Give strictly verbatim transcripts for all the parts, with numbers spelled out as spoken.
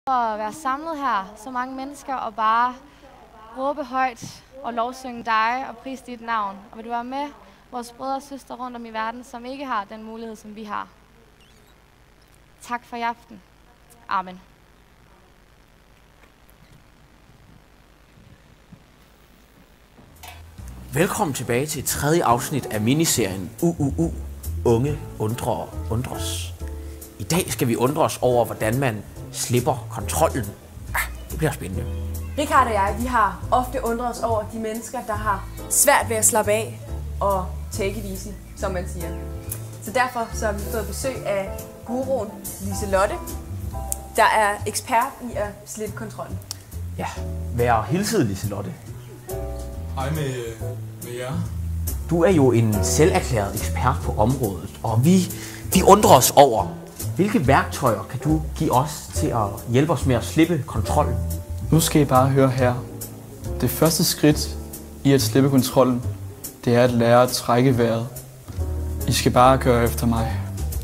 At være samlet her, så mange mennesker, og bare råbe højt og lovsynge dig og prise dit navn. Og vil du være med vores brødre og søstre rundt om i verden, som ikke har den mulighed, som vi har. Tak for i aften. Amen. Velkommen tilbage til tredje afsnit af miniserien U U U, Unge Undrer og Undres. I dag skal vi undre os over, hvordan man slipper kontrollen. Ah, det bliver spændende. Richard og jeg, vi har ofte undret os over de mennesker, der har svært ved at slappe af og take it easy, som man siger. Så derfor så har vi fået besøg af guruen Liselotte, der er ekspert i at slippe kontrollen. Ja, vær hilset, Liselotte. Hej med, med jer. Du er jo en selverklæret ekspert på området, og vi, vi undrer os over, hvilke værktøjer kan du give os til at hjælpe os med at slippe kontrollen? Nu skal I bare høre her. Det første skridt i at slippe kontrollen, det er at lære at trække vejret. I skal bare gøre efter mig.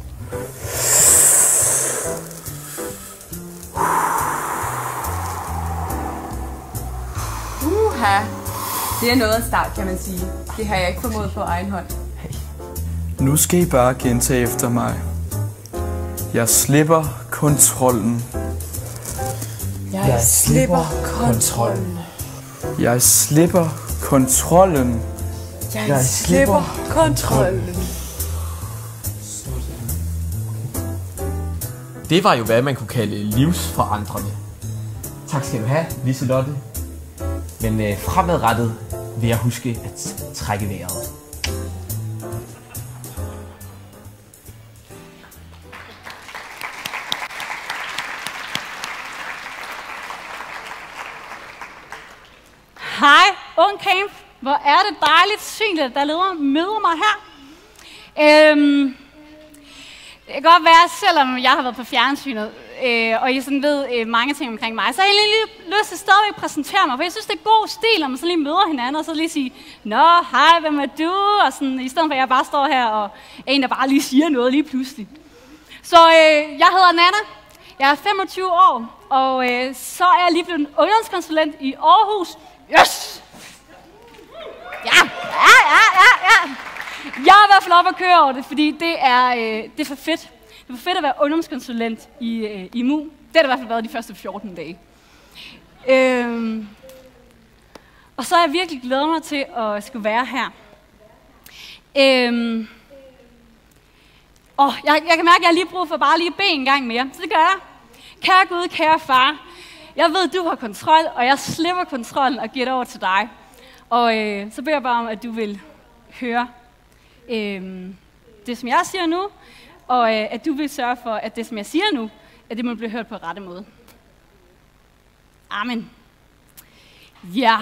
Uha, det er noget af en start, kan man sige. Det har jeg ikke formået på egen hånd. Hey. Nu skal I bare gentage efter mig. Jeg slipper kontrollen. Jeg, jeg slipper kontrollen. Jeg slipper kontrollen. Jeg, jeg slipper kontrollen. Det var jo, hvad man kunne kalde livsforandrende. Tak skal du have, Liselotte. Men øh, fremadrettet vil jeg huske at trække vejret. Hej, Ung Camp. Hvor er det dejligt synligt, at der leder møder mig her. Øhm, det kan godt være, selvom jeg har været på fjernsynet, øh, og I sådan ved øh, mange ting omkring mig, så har jeg lige lyst til stadigvæk at præsentere mig, for jeg synes, det er god stil, når man så lige møder hinanden, og så lige sige, nå, hej, hvem er du? Og sådan, i stedet for, at jeg bare står her og er en, der bare lige siger noget lige pludselig. Så øh, jeg hedder Nana, jeg er femogtyve år, og øh, så er jeg lige blevet ungdomskonsulent i Aarhus. Yes! Ja, ja, ja, ja, ja. Jeg er i hvert fald oppe at køre over det, fordi det er, øh, det er for fedt. Det er for fedt at være ungdomskonsulent i, øh, i M U. Det har det i hvert fald været de første fjorten dage. Øhm, og så er jeg virkelig glædet mig til at skulle være her. Øhm, og jeg, jeg kan mærke, at jeg har lige brug for bare lige at bede en gang mere. Så det gør jeg. Kære Gud, kære far. Jeg ved, du har kontrol, og jeg slipper kontrollen og giver det over til dig. Og øh, så beder jeg bare om, at du vil høre øh, det, som jeg siger nu, og øh, at du vil sørge for, at det, som jeg siger nu, at det må blive hørt på rette måde. Amen. Ja.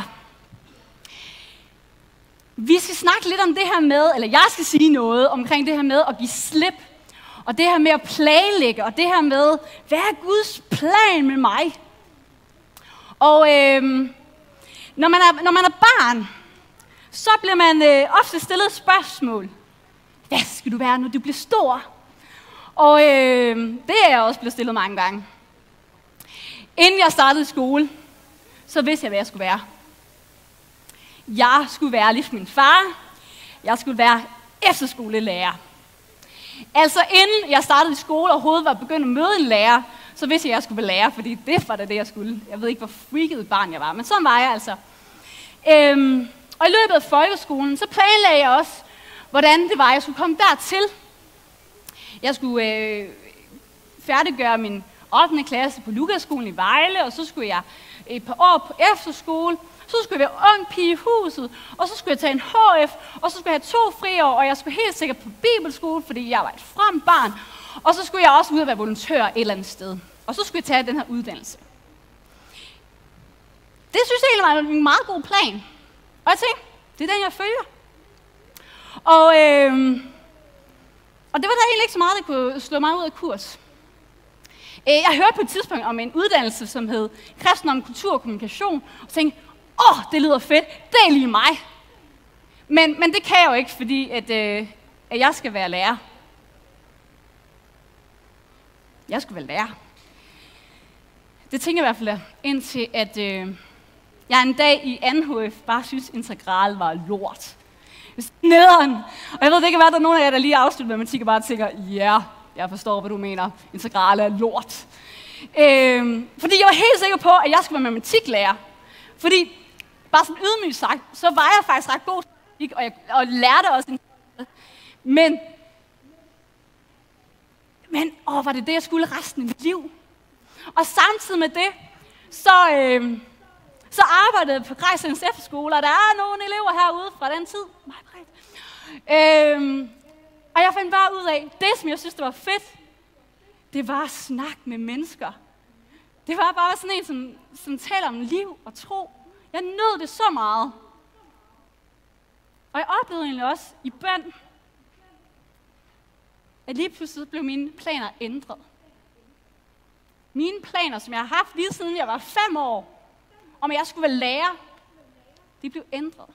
Vi skal snakke lidt om det her med, eller jeg skal sige noget omkring det her med at give slip, og det her med at planlægge, og det her med, hvad er Guds plan med mig? Og øh, når, man er, når man er barn, så bliver man øh, ofte stillet spørgsmål. Hvad skal du være, når du bliver stor? Og øh, det er jeg også blevet stillet mange gange. Inden jeg startede i skole, så vidste jeg, hvad jeg skulle være. Jeg skulle være ligesom min far. Jeg skulle være efterskolelærer. Altså inden jeg startede i skole og overhovedet var begyndt at møde en lærer, så vidste jeg, at jeg skulle være lærer, fordi det var det, det jeg skulle. Jeg ved ikke, hvor freaket et barn jeg var, men sådan var jeg altså. Øhm, og i løbet af folkeskolen, så planlagde jeg også, hvordan det var, jeg skulle komme dertil. Jeg skulle øh, færdiggøre min ottende klasse på Lukasskolen i Vejle, og så skulle jeg et par år på efterskole. Så skulle jeg være ung pige i huset, og så skulle jeg tage en H F, og så skulle jeg have to friår, og jeg skulle helt sikkert på bibelskole, fordi jeg var et fremt barn. Og så skulle jeg også ud og være volontør et eller andet sted. Og så skulle jeg tage den her uddannelse. Det synes jeg egentlig var en meget god plan. Og jeg tænkte, det er den, jeg følger. Og, øh, og det var der egentlig ikke så meget, der kunne slå mig ud af kurs. Jeg hørte på et tidspunkt om en uddannelse, som hed Kristendom, Kultur og Kommunikation, og tænkte, åh, oh, det lyder fedt, det er lige mig. Men, men det kan jeg jo ikke, fordi at, øh, at jeg skal være lærer. Jeg skulle være lærer. Det tænker jeg i hvert fald indtil, at øh, jeg en dag i anden H F bare synes, integral var lort. Nederen. Og jeg ved, det kan være, at der er nogen af jer, der lige afslutter matematik og bare tænker, ja, yeah, jeg forstår, hvad du mener. Integral er lort. Øh, fordi jeg var helt sikker på, at jeg skulle være matematiklærer. Fordi, bare sådan ydmygt sagt, så var jeg faktisk ret god til matematik, og jeg og lærte også en Men, men åh, var det det, jeg skulle resten af mit liv? Og samtidig med det, så, øh, så arbejdede jeg på Grejsens efterskole, og der er nogle elever herude fra den tid. Øh, og jeg fandt bare ud af, det som jeg synes, det var fedt, det var at snakke med mennesker. Det var bare sådan en, som, som taler om liv og tro. Jeg nød det så meget. Og jeg oplevede egentlig også i bøn, at lige pludselig blev mine planer ændret. Mine planer, som jeg har haft lige siden jeg var fem år, om at jeg skulle være lærer, de blev ændret.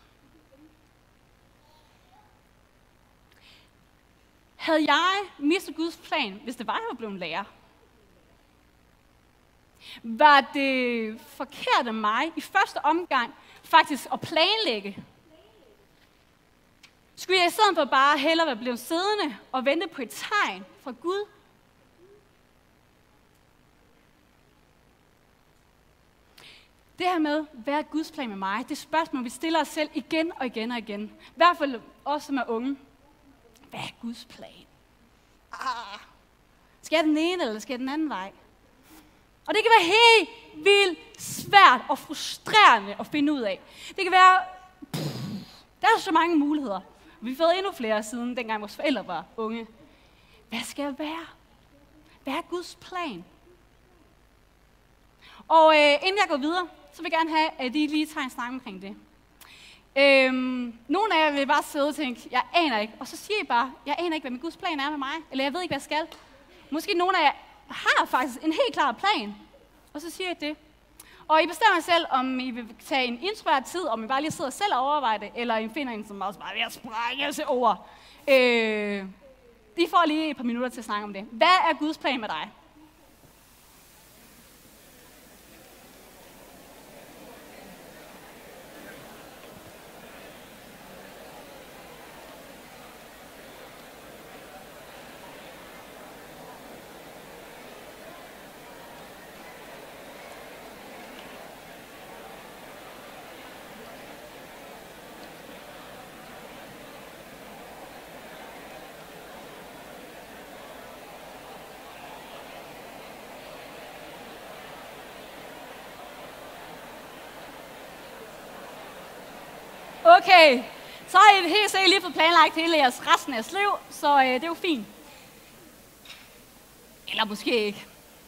Havde jeg mistet Guds plan, hvis det var, jeg var blevet lærer? Var det forkert af mig i første omgang faktisk at planlægge? Skulle jeg i stedet for bare hellere være blevet siddende og vente på et tegn fra Gud? Det her med, hvad er Guds plan med mig? Det er spørgsmål, vi stiller os selv igen og igen og igen. I hvert fald os, som er unge. Hvad er Guds plan? Ah, skal jeg den ene, eller skal jeg den anden vej? Og det kan være helt vildt svært og frustrerende at finde ud af. Det kan være, pff, der er så mange muligheder. Vi har fået endnu flere siden, dengang vores forældre var unge. Hvad skal jeg være? Hvad er Guds plan? Og øh, inden jeg går videre, så vil jeg gerne have, at I lige tager en snak omkring det. Øhm, nogle af jer vil bare sidde og tænke, jeg aner ikke. Og så siger I bare, jeg aner ikke, hvad min Guds plan er med mig. Eller jeg ved ikke, hvad jeg skal. Måske nogle af jer har faktisk en helt klar plan. Og så siger I det. Og I bestemmer selv, om I vil tage en introvert tid, om I bare lige sidder selv og overvejer det, eller I finder en, som også bare er ved at sprænge sig over. Øh, de får lige et par minutter til at snakke om det. Hvad er Guds plan med dig? Okay, så har I helt sikkert lige fået planlagt hele jeres resten af jeres liv, så øh, det er jo fint. Eller måske ikke.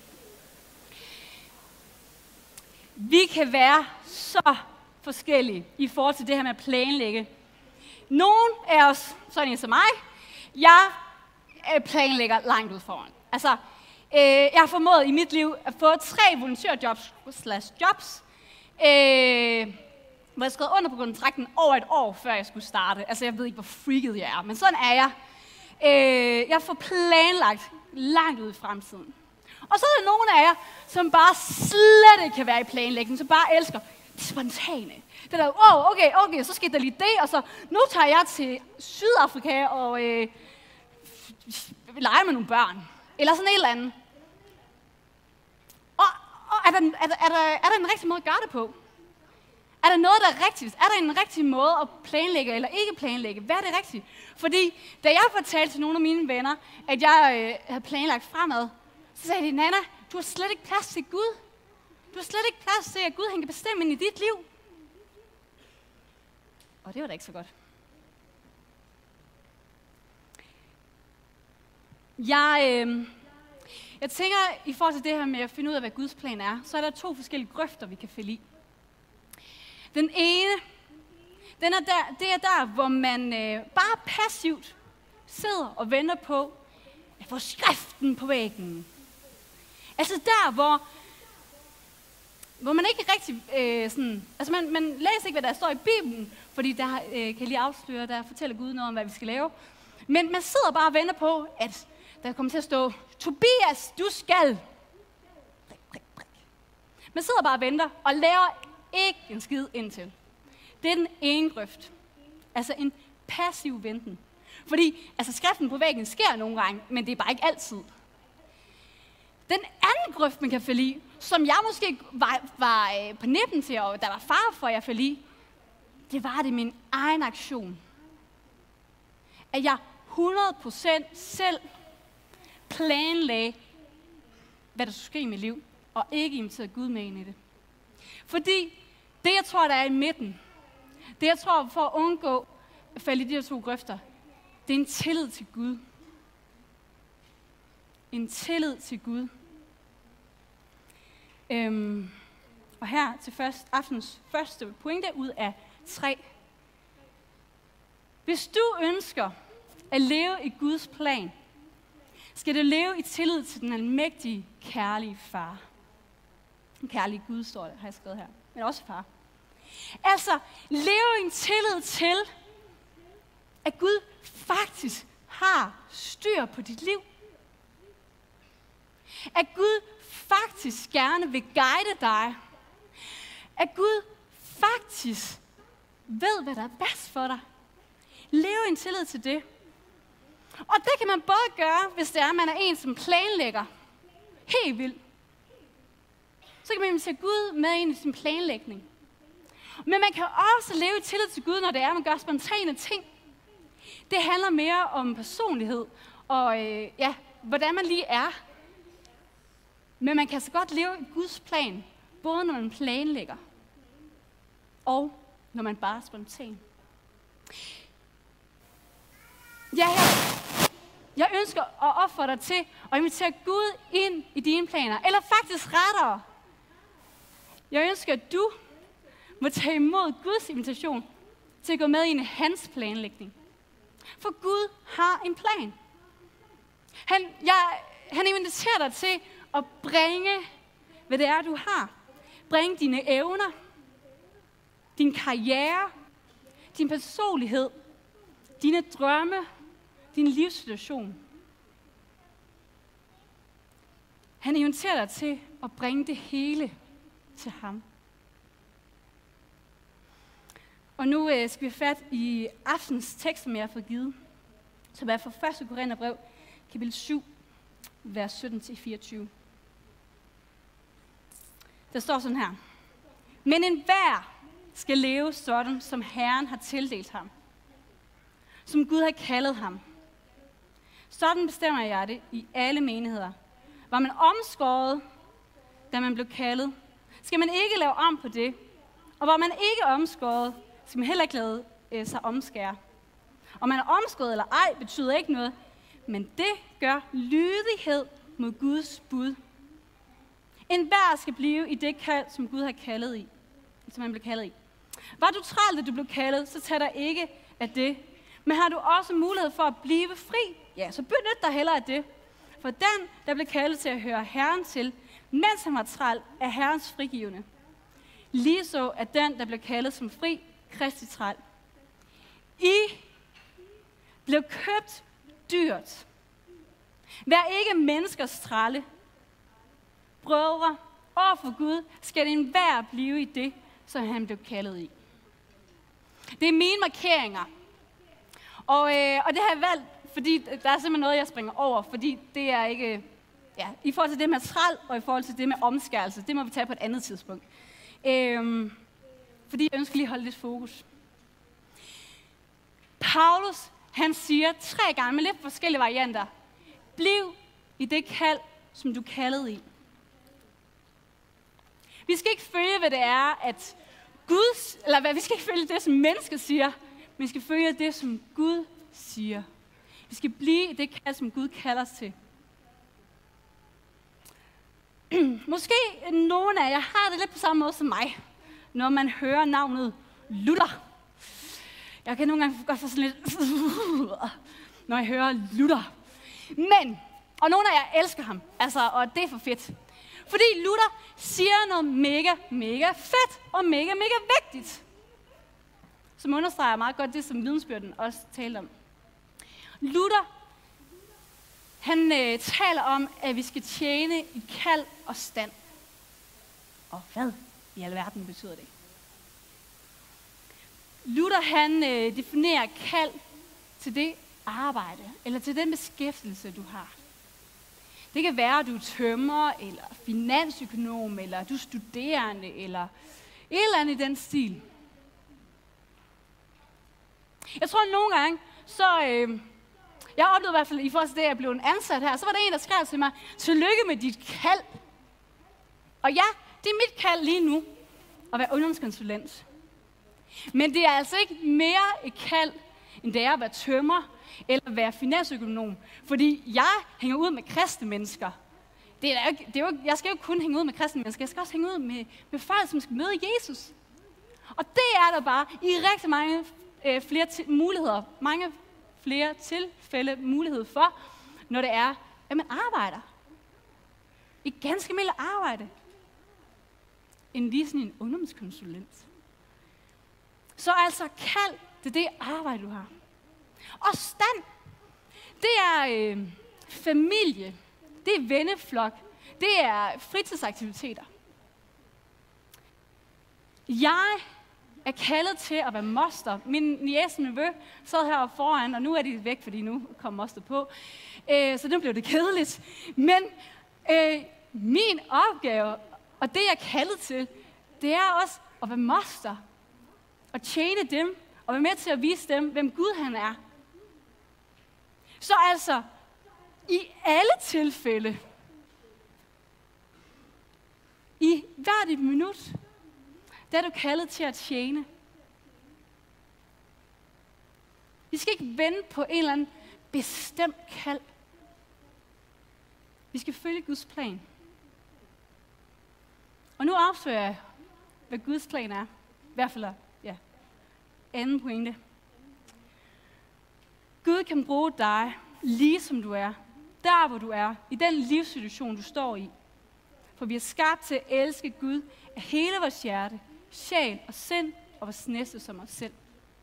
Vi kan være så forskellige i forhold til det her med at planlægge. Nogle af os, sådan en som mig, jeg planlægger langt ud foran. Altså, øh, jeg har formået i mit liv at få tre volontørjobs slash jobs, øh, hvor jeg skrev under på kontrakten over et år, før jeg skulle starte. Altså, jeg ved ikke, hvor freaket jeg er, men sådan er jeg. Øh, jeg får planlagt langt ud i fremtiden. Og så er der nogle af jer, som bare slet ikke kan være i planlægning, som bare elsker det spontane. Det der, wow, okay, okay, så sker der lige det, og så nu tager jeg til Sydafrika og øh, leger med nogle børn. Eller sådan et eller andet. Og, og er, der, er, der, er, der, er der en rigtig måde at gøre det på? Er der noget, der er rigtigt? Er der en rigtig måde at planlægge eller ikke planlægge? Hvad er det rigtigt? Fordi da jeg fortalte til nogle af mine venner, at jeg øh, havde planlagt fremad, så sagde de, Nana, du har slet ikke plads til Gud. Du har slet ikke plads til, at Gud han kan bestemme ind i dit liv. Og det var da ikke så godt. Jeg, øh, jeg tænker, i forhold til det her med at finde ud af, hvad Guds plan er, så er der to forskellige grøfter, vi kan falde i. Den ene, den er der, det er der, hvor man øh, bare passivt sidder og venter på at få skriften på væggen. Altså der, hvor, hvor man ikke rigtig øh, sådan, altså man, man læser ikke, hvad der står i Bibelen, fordi der øh, kan lige afsløre, der fortæller Gud noget om, hvad vi skal lave. Men man sidder bare og venter på, at der kommer til at stå, Tobias, du skal. Man sidder bare og venter og laver ikke en skid indtil. Det er den ene grøft. Altså en passiv venten. Fordi altså skriften på væggen sker nogle gange, men det er bare ikke altid. Den anden grøft, man kan falde i, som jeg måske var, var på nippen til, og der var far for, at jeg falde i, det var det min egen aktion. At jeg hundrede procent selv planlagde, hvad der skulle ske i mit liv, og ikke inviterede Gud med ind i det. Fordi det, jeg tror, der er i midten, det, jeg tror, for at undgå at falde i de her to grøfter, det er en tillid til Gud. En tillid til Gud. Øhm, og her til først, aftens første pointe ud af tre. Hvis du ønsker at leve i Guds plan, skal du leve i tillid til den almægtige, kærlige far. En kærlig Gud, står det, har jeg skrevet her. Men også far. Altså, leve i en tillid til, at Gud faktisk har styr på dit liv. At Gud faktisk gerne vil guide dig. At Gud faktisk ved, hvad der er bedst for dig. Leve i en tillid til det. Og det kan man både gøre, hvis det er, at man er en, som planlægger helt vildt. Så kan man invitere Gud med ind i sin planlægning. Men man kan også leve i tillid til Gud, når det er, at man gør spontane ting. Det handler mere om personlighed og øh, ja, hvordan man lige er. Men man kan så godt leve i Guds plan, både når man planlægger og når man bare er spontan. Ja, jeg, jeg ønsker at opfordre dig til at invitere Gud ind i dine planer. Eller faktisk rettere. Jeg ønsker, at du må tage imod Guds invitation til at gå med ind i hans planlægning. For Gud har en plan. Han, jeg, han inviterer dig til at bringe, hvad det er, du har. Bringe dine evner, din karriere, din personlighed, dine drømme, din livssituation. Han inviterer dig til at bringe det hele til ham. Og nu øh, skal vi fat i aftens tekst, som jeg har fået givet, som er fra første Korintherbrev, kapitel syv, vers sytten til fireogtyve. Der står sådan her. Men enhver skal leve sådan, som Herren har tildelt ham. Som Gud har kaldet ham. Sådan bestemmer jeg det i alle menigheder. Var man omskåret, da man blev kaldet, skal man ikke lave om på det. Og var man ikke omskåret, skal man heller ikke lade øh, sig omskære. Om man er omskåret eller ej, betyder ikke noget. Men det gør lydighed mod Guds bud. Enhver skal blive i det kald, som Gud har kaldet i. Som han blev kaldet i. Var du træl, da du blev kaldet, så tag dig ikke af det. Men har du også mulighed for at blive fri, ja, så benyt dig hellere af det. For den, der blev kaldet til at høre Herren til, mens han var træl, er Herrens frigivende. Ligeså er den, der blev kaldet som fri, Kristi træl. I blev købt dyrt. Vær ikke menneskers trælle. Brødre, over for Gud skal enhver blive i det, som han blev kaldet i. Det er mine markeringer. Og, øh, og det har jeg valgt, fordi der er simpelthen noget, jeg springer over, fordi det er ikke... Ja, i forhold til det med træl, og i forhold til det med omskærelse, det må vi tage på et andet tidspunkt. Øhm, fordi jeg ønsker lige at holde lidt fokus. Paulus, han siger tre gange med lidt forskellige varianter. Bliv i det kald, som du kaldede i. Vi skal ikke følge, hvad det er, at Gud, eller hvad, vi skal ikke følge det, som mennesker siger, men vi skal følge det, som Gud siger. Vi skal blive i det kald, som Gud kalder os til. Måske nogen af jer har det lidt på samme måde som mig, når man hører navnet Luther. Jeg kan nogle gange godt få sådan lidt, når jeg hører Luther. Men, og nogle af jer elsker ham, altså, og det er for fedt. Fordi Luther siger noget mega, mega fedt og mega, mega vigtigt. Som understreger meget godt det, som vidensbyrden også talte om. Luther, han øh, taler om, at vi skal tjene i kald og stand. Og hvad i alverden betyder det? Luther han øh, definerer kald til det arbejde, eller til den beskæftigelse, du har. Det kan være, at du er tømrer, eller finansøkonom, eller du er studerende, eller et eller andet i den stil. Jeg tror, at nogle gange, så... Øh, jeg oplevede i hvert fald, i forhold til det, at jeg blev en ansat her, så var der en, der skrev til mig, tillykke med dit kald. Og ja, det er mit kald lige nu, at være ungdomskonsulent. Men det er altså ikke mere et kald, end det er at være tømrer, eller at være finansøkonom. Fordi jeg hænger ud med kristne mennesker. Det er ikke, det er jo, jeg skal jo ikke kun hænge ud med kristne mennesker, jeg skal også hænge ud med, med folk, som skal møde Jesus. Og det er der bare i rigtig mange øh, flere til, muligheder, mange flere tilfælde mulighed for, når det er, at man arbejder. Et ganske almindeligt arbejde. End lige sådan en ungdomskonsulent. Så altså kald, det er det arbejde, du har. Og stand, det er øh, familie, det er venneflok, det er fritidsaktiviteter. Jeg er kaldet til at være moster. Min niece og nevø sad heroppe foran, og nu er de væk, fordi nu kom moster på. Øh, så nu blev det kedeligt. Men øh, min opgave, og det jeg er kaldet til, det er også at være moster. Og tjene dem, og være med til at vise dem, hvem Gud han er. Så altså, i alle tilfælde, i hvert et minut, der er du kaldet til at tjene. Vi skal ikke vente på en eller anden bestemt kald. Vi skal følge Guds plan. Og nu afslører jeg, hvad Guds plan er. I hvert fald, ja, anden pointe. Gud kan bruge dig, lige som du er. Der, hvor du er. I den livssituation, du står i. For vi er skabt til at elske Gud af hele vores hjerte, sjæl og sind og vores næste som os selv.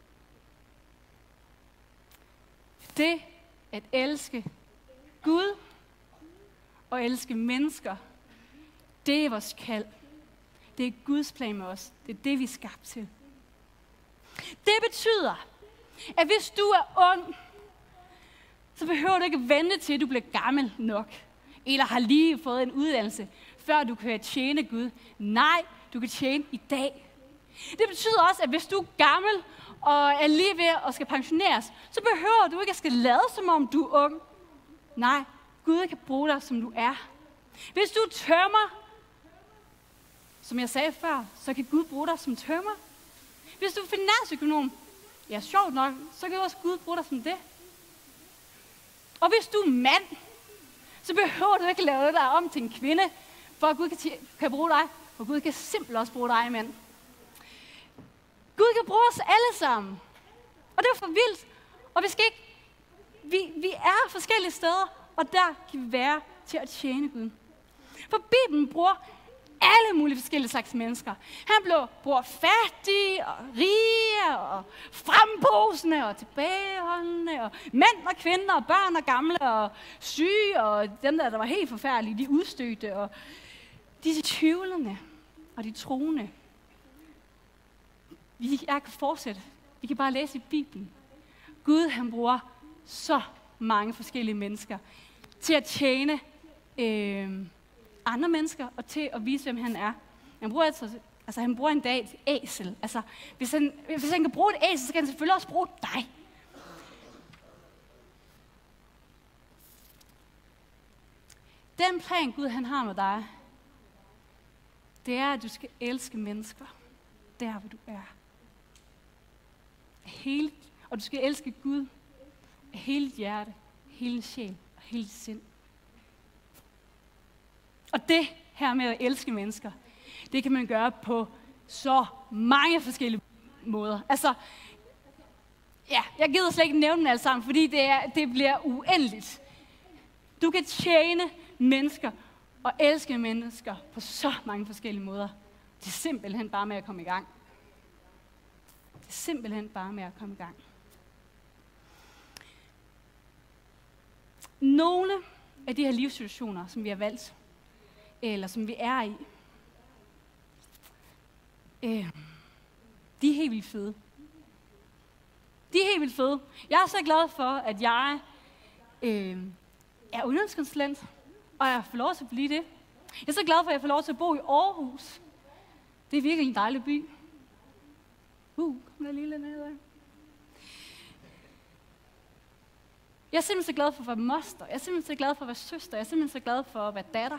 Det at elske Gud og elske mennesker, det er vores kald. Det er Guds plan med os. Det er det, vi er skabt til. Det betyder, at hvis du er ung, så behøver du ikke vente til, at du bliver gammel nok, eller har lige fået en uddannelse, før du kan tjene Gud. Nej, du kan tjene i dag. Det betyder også, at hvis du er gammel og er lige ved at skal pensioneres, så behøver du ikke at skal lade, som om du er ung. Nej, Gud kan bruge dig, som du er. Hvis du er tømrer, som jeg sagde før, så kan Gud bruge dig som tømrer. Hvis du er finansøkonom, ja, sjovt nok, så kan også Gud bruge dig som det. Og hvis du er mand, så behøver du ikke lave dig om til en kvinde, for at Gud kan, t- kan bruge dig, for Gud kan simpelthen også bruge dig, mand. Gud kan bruge os alle sammen. Og det er for vildt. Og vi skal ikke, vi, vi er forskellige steder, og der kan vi være til at tjene Gud. For Bibelen bruger alle mulige forskellige slags mennesker. Han bruger fattige og rige og frembosende og tilbageholdende og mænd og kvinder og børn og gamle og syge og dem der, der var helt forfærdelige, de udstødte og de tvivlende og de troende. Vi jeg kan fortsætte. Vi kan bare læse i Bibelen. Gud han bruger så mange forskellige mennesker til at tjene øh, andre mennesker og til at vise, hvem han er. Han bruger, altså, altså, han bruger en dag et æsel. Altså, hvis, han, hvis han kan bruge et æsel, så kan han selvfølgelig også bruge dig. Den plan, Gud han har med dig, det er, at du skal elske mennesker, der hvor du er. Hele, og du skal elske Gud af hele dit hjerte, hele din sjæl og hele dit sind. Og det her med at elske mennesker, det kan man gøre på så mange forskellige måder. Altså, ja, jeg gider slet ikke nævne dem alle sammen, fordi det, er, det bliver uendeligt. Du kan tjene mennesker og elske mennesker på så mange forskellige måder. Det er simpelthen bare med at komme i gang. Det er simpelthen bare med at komme i gang. Nogle af de her livssituationer, som vi har valgt, eller som vi er i, øh, de er helt vildt fede. De er helt vildt fede. Jeg er så glad for, at jeg øh, er uddannelseskonsulent, og jeg får lov til at blive det. Jeg er så glad for, at jeg får lov til at bo i Aarhus. Det er virkelig en dejlig by. Uh, kom der lige lidt ned. Jeg er simpelthen så glad for at være moster. Jeg er simpelthen så glad for at være søster. Jeg er simpelthen så glad for at være datter.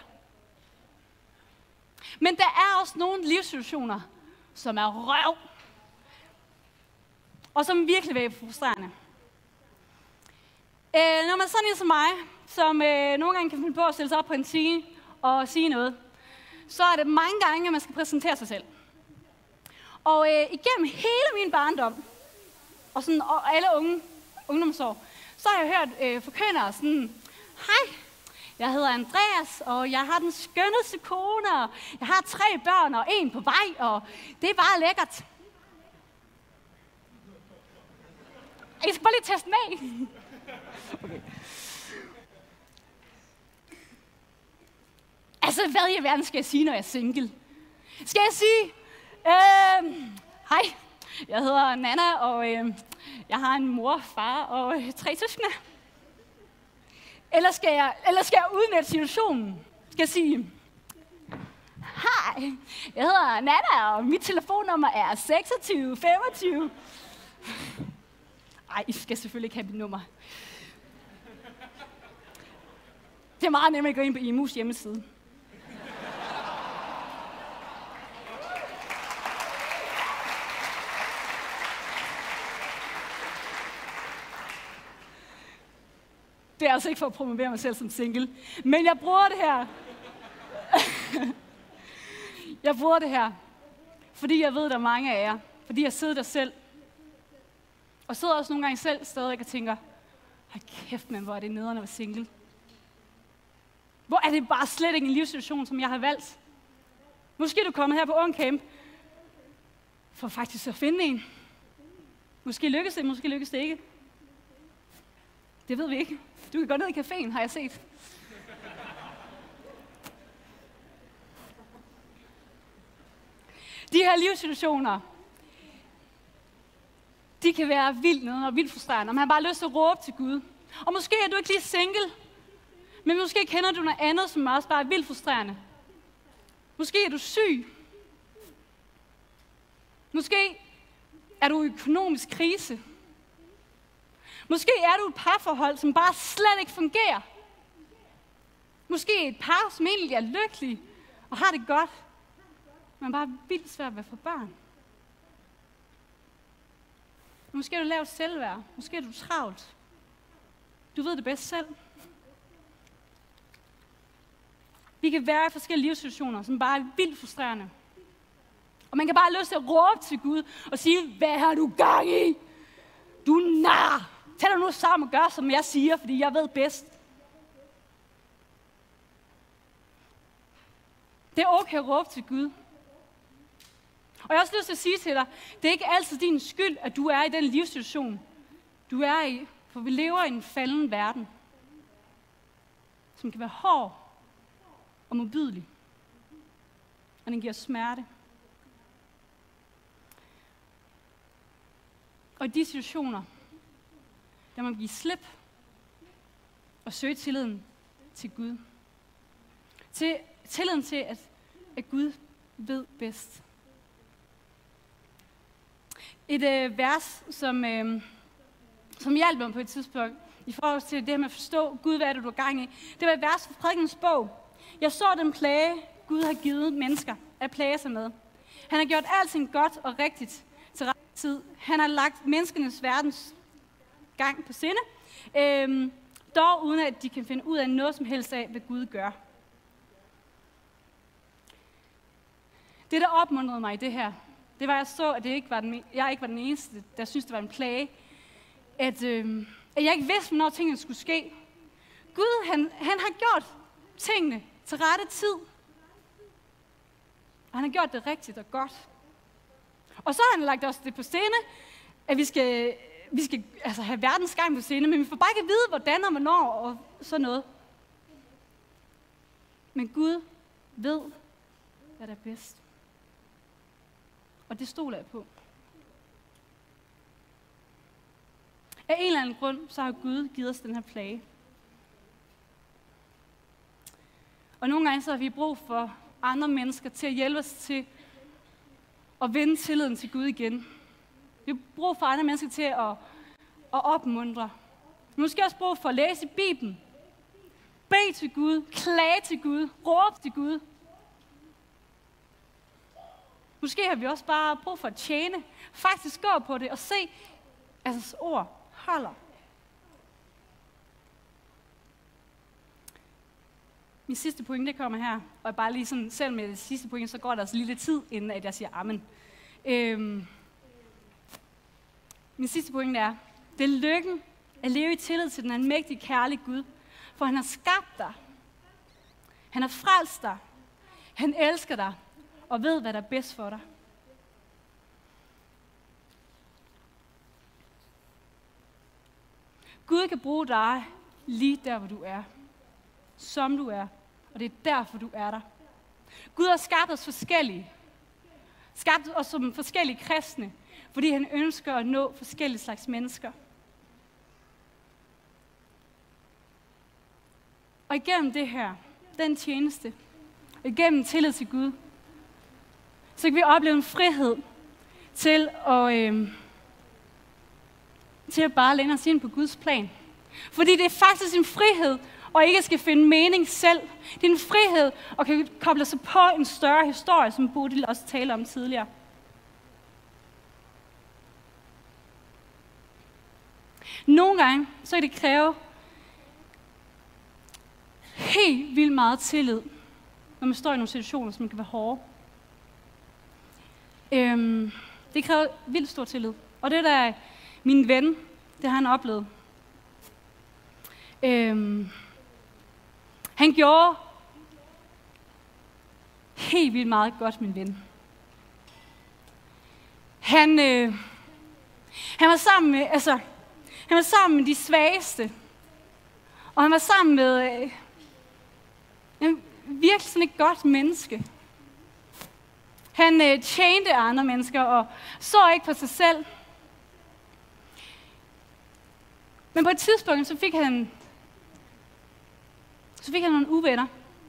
Men der er også nogle livssituationer, som er røv. Og som virkelig vil være frustrerende. Øh, når man er sådan en som mig, som øh, nogle gange kan finde på at stille sig op på en scene og sige noget, så er det mange gange, at man skal præsentere sig selv. Og øh, igennem hele min barndom, og, sådan, og alle unge ungdomsår, så har jeg hørt øh, forkyndere sådan, hej, jeg hedder Andreas, og jeg har den skønneste kone, og jeg har tre børn og en på vej, og det er bare lækkert. Jeg skal bare lige teste med. Okay. Altså, hvad i verden skal jeg sige, når jeg er single? Skal jeg sige, øh, hej, jeg hedder Nana, og øh, jeg har en mor, far og øh, tre søskende? Eller skal jeg, eller skal jeg udnytte situationen? Skal jeg sige, hej, jeg hedder Nana, og mit telefonnummer er seksogtyve femogtyve. Ej, I skal selvfølgelig ikke have mit nummer. Det er meget nemt at gå ind på I M U's hjemmeside. Det er altså ikke for at promovere mig selv som single, men jeg bruger det her. Jeg bruger det her, fordi jeg ved, der er mange af jer. Fordi jeg sidder der selv. Og sidder også nogle gange selv stadig og tænker, hold kæft, man, hvor er det nederen at være single. Hvor er det bare slet ikke en livssituation, som jeg har valgt. Måske er du kommet her på Ungcamp for faktisk at finde en. Måske lykkes det, måske lykkes det ikke. Det ved vi ikke. Du kan gå ned i caféen, har jeg set. De her livssituationer, de kan være vildt nede og vildt frustrerende, og man har bare lyst til at råbe til Gud. Og måske er du ikke lige single, men måske kender du noget andet, som også bare er vildt frustrerende. Måske er du syg. Måske er du i økonomisk krise. Måske er du et parforhold, som bare slet ikke fungerer. Måske et par, som egentlig er lykkelige og har det godt, men bare vildt svært ved at få børn. Måske er du lavt selvværd. Måske er du travlt. Du ved det bedst selv. Vi kan være i forskellige livssituationer, som bare er vildt frustrerende. Og man kan bare have lyst til at råbe til Gud og sige, hvad har du gang i? Du er nar. Tag dig nu sammen og gør, som jeg siger, fordi jeg ved bedst. Det er okay at råbe til Gud. Og jeg har også lyst til at sige til dig, det er ikke altid din skyld, at du er i den livssituation, du er i. For vi lever i en falden verden, som kan være hård og modbydelig. Og den giver smerte. Og i de situationer, der man give slip og søge tilliden til Gud. Til tilliden til, at, at Gud ved bedst. Et øh, vers, som, øh, som hjalp mig på et tidspunkt, i forhold til det her med at forstå, Gud, hvad er det, du er gang i. Det var et vers fra Prædikens bog. Jeg så den plage, Gud har givet mennesker at plage sig med. Han har gjort alting godt og rigtigt til ret tid. Han har lagt menneskenes verdens gang på sinde, øhm, dog uden at de kan finde ud af noget som helst af, hvad Gud gør. Det, der opmuntrede mig i det her, det var, at jeg så, at det ikke var den, jeg ikke var den eneste, der syntes, det var en plage. At, øhm, at jeg ikke vidste, hvornår tingene skulle ske. Gud, han, han har gjort tingene til rette tid. Og han har gjort det rigtigt og godt. Og så har han lagt os det på sinde, at vi skal, vi skal altså, have verdens gang på sinde, men vi får bare ikke at vide, hvordan og hvornår og sådan noget. Men Gud ved, hvad der er bedst. Og det stoler jeg på. Af en eller anden grund, så har Gud givet os den her plage. Og nogle gange så har vi brug for andre mennesker til at hjælpe os til at vinde tilliden til Gud igen. Vi har brug for andre mennesker til at, at opmuntre. Vi har måske også brug for at læse i Bibelen. Bed til Gud, klage til Gud, råbe til Gud. Måske har vi også bare brug for at tjene. Faktisk gå på det og se, at hans ord holder. Min sidste pointe kommer her, og bare lige sådan, selv med det sidste pointe, så går der altså lige lidt tid, inden at jeg siger amen. Øhm. Min sidste pointe er, det er lykken at leve i tillid til den almægtige, kærlige Gud, for han har skabt dig. Han har frelst dig. Han elsker dig, og ved, hvad der er bedst for dig. Gud kan bruge dig lige der, hvor du er. Som du er. Og det er derfor, du er der. Gud har skabt os forskellige. Skabt os som forskellige kristne, fordi han ønsker at nå forskellige slags mennesker. Og igennem det her, den tjeneste, og igennem tillid til Gud, så kan vi opleve en frihed til at, øh, til at bare læne os ind på Guds plan. Fordi det er faktisk en frihed, og ikke skal finde mening selv. Det er en frihed, og kan koble sig på en større historie, som Bodil også talte om tidligere. Nogle gange, så kan det kræve helt vildt meget tillid, når man står i nogle situationer, som kan være hårde. Øhm, det kræver vildt stor tillid. Og det der er min ven, det har han oplevet. Øhm, han gjorde helt vildt meget godt, min ven. Han, øh, han var sammen med, altså, han var sammen med de svageste. Og han var sammen med øh, en virkelig sådan et godt menneske. Han øh, tjente andre mennesker og så ikke på sig selv. Men på et tidspunkt, så fik han, så fik han nogle uvenner.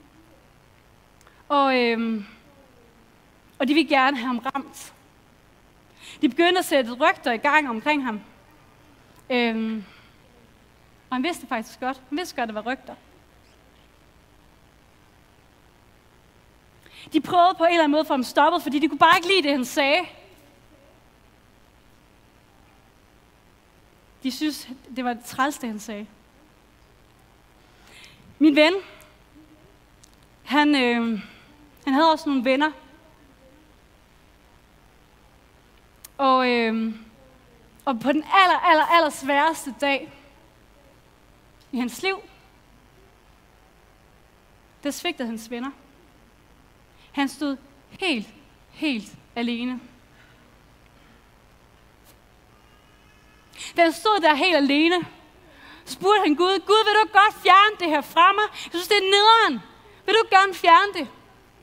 Og, øh, og de ville gerne have ham ramt. De begyndte at sætte rygter i gang omkring ham. Øh, og han vidste faktisk godt. Han vidste godt, at det var rygter. De prøvede på en eller anden måde at få ham stoppet, fordi de kunne bare ikke lide det, han sagde. De synes, det var det trælste, han sagde. Min ven, han, øh, han havde også nogle venner. Og, øh, og på den aller, aller, aller sværeste dag i hans liv, der svigtede hans venner. Han stod helt, helt alene. Da han stod der helt alene, spurgte han Gud, Gud, vil du godt fjerne det her fra mig? Jeg synes, det er nederen. Vil du gerne fjerne det?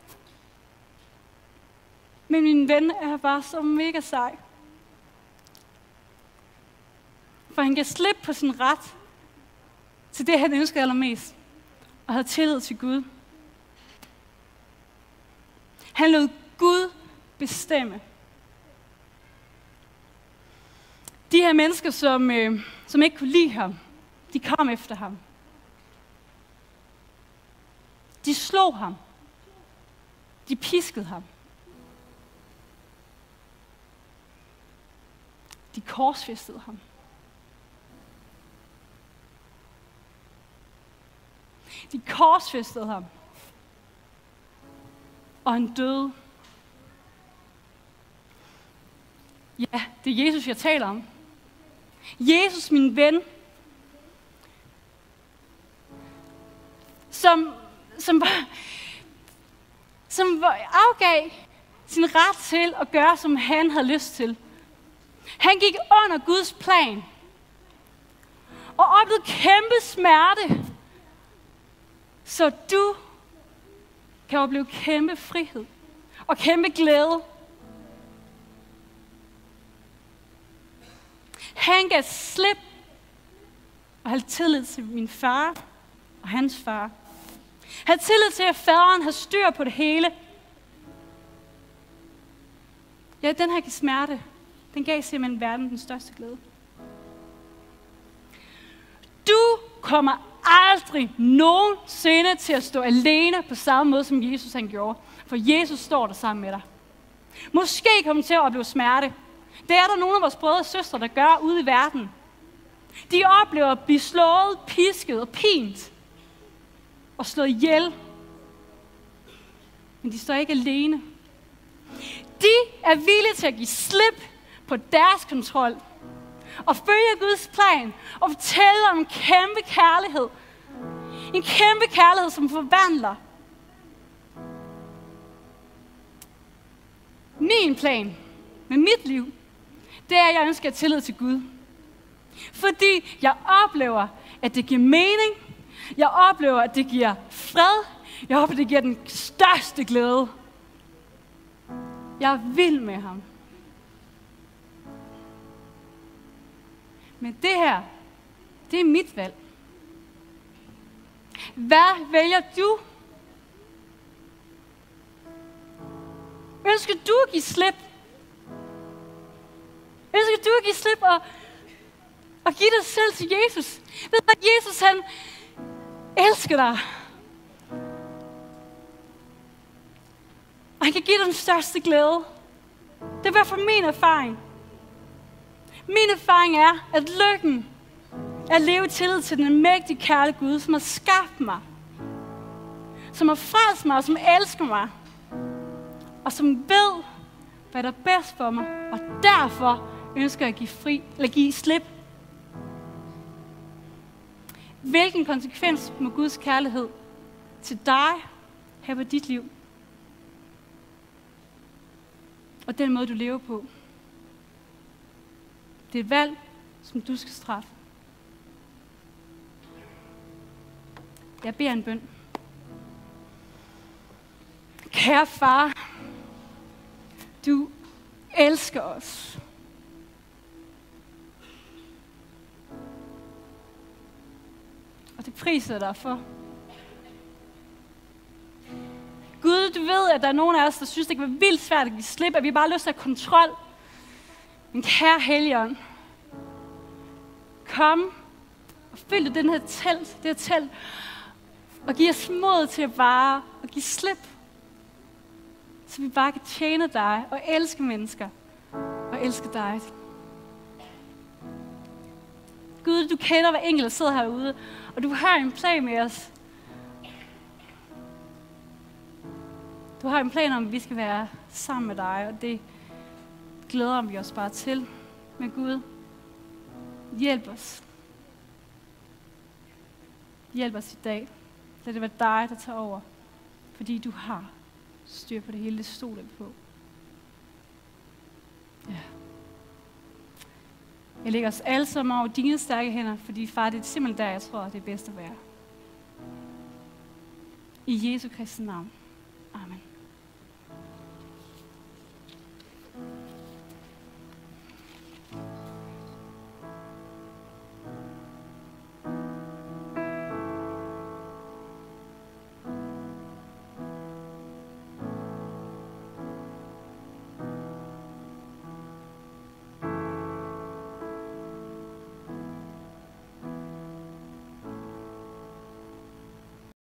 Men min ven er bare så mega sej. For han kan slippe på sin ret til det, han ønsker allermest, og havde tillid til Gud. Han lod Gud bestemme. De her mennesker, som, øh, som ikke kunne lide ham, de kom efter ham. De slog ham. De piskede ham. De korsfæstede ham. De korsfæstede ham. Og han døde. Ja, det er Jesus, jeg taler om. Jesus, min ven, som, som, som afgav sin ret til at gøre, som han havde lyst til. Han gik under Guds plan og oplevede kæmpe smerte, så du kan opleve kæmpe frihed og kæmpe glæde. Han gav slip og havde tillid til min far og hans far. Havde tillid til, at faderen havde styr på det hele. Ja, den her smerte, den gav simpelthen verden den største glæde. Du kommer aldrig nogensinde til at stå alene på samme måde, som Jesus han gjorde. For Jesus står der sammen med dig. Måske kommer til at opleve smerte. Det er der nogle af vores brødre og søstre, der gør ude i verden. De oplever at blive slået, pisket og pint. Og slået ihjel. Men de står ikke alene. De er villige til at give slip på deres kontrol. Og følge Guds plan. Og fortælle om en kæmpe kærlighed. En kæmpe kærlighed, som forvandler. Min plan med mit liv, det er, at jeg ønsker tillid til Gud. Fordi jeg oplever, at det giver mening. Jeg oplever, at det giver fred. Jeg oplever, at det giver den største glæde. Jeg er vild med ham. Men det her, det er mit valg. Hvad vælger du? Ønsker du at give slip? Ønsker du at give slip og, og give dig selv til Jesus? Ved du, at Jesus han elsker dig? Og han kan give dig den største glæde. Det er i hvert fald min erfaring. Min erfaring er, at lykken er at leve i tillid til den mægtige kærlige Gud, som har skabt mig. Som har frelst mig, og som elsker mig. Og som ved, hvad der er bedst for mig. Og derfor ønsker jeg at give, fri, eller give slip. Hvilken konsekvens må Guds kærlighed til dig have på dit liv? Og den måde, du lever på. Det er et valg, som du skal straffe. Jeg beder en bøn. Kære far, du elsker os. Og det priser jeg dig for. Gud, du ved, at der er nogen af os, der synes, det kan være vildt svært at give slip, at vi bare har lyst til at have kontrol. Men kære Helligånd, kom og fyld den her telt, det her telt, og giv os mod til at bare at give slip. Så vi bare kan tjene dig og elske mennesker og elske dig. Gud, du kender hver enkelt, der sidder herude, og du har en plan med os. Du har en plan om, at vi skal være sammen med dig, og det glæder vi os bare til. Men Gud, hjælp os. Hjælp os i dag. Lad det være dig, der tager over. Fordi du har styr på det hele, det stoler vi på. Ja. Jeg lægger os alle sammen over dine stærke hænder, fordi far, det er simpelthen der, jeg tror, det er bedst at være. I Jesu Kristi navn. Amen.